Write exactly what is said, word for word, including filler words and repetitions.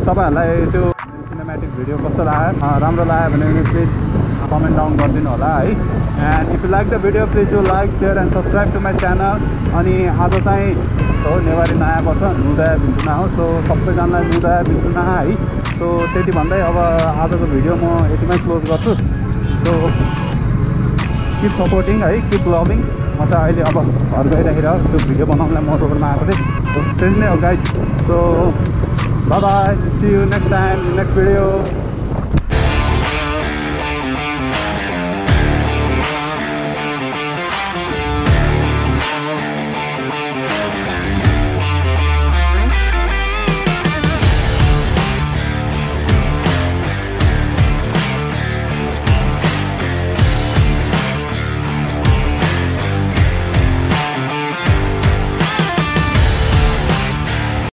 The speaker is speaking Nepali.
तपाईहरुलाई त्यो सिनेमेटिक भिडियो कस्तो लाग्यो राम्रो लाग्यो भने प्लिज कमेन्ट डाउन गरिदिनु होला है and if you like the video please do like share and subscribe to my channel अनि आज चाहिँ हो नेवारी नयाँ वर्ष नुदय बिन्तुना हो सो सबैजनालाई नुदय बिन्तुना है सो त्यति भन्दै अब आजको भिडियो म यतिमै क्लोज गर्छु सो किप सपोर्टिङ है किप लभिङ म त अहिले अब घर गइरहेर त्यो भिडियो बनाउनलाई म रोडमा आएको थिएँ सो त्यति नै हो guys so bye bye see you next time next video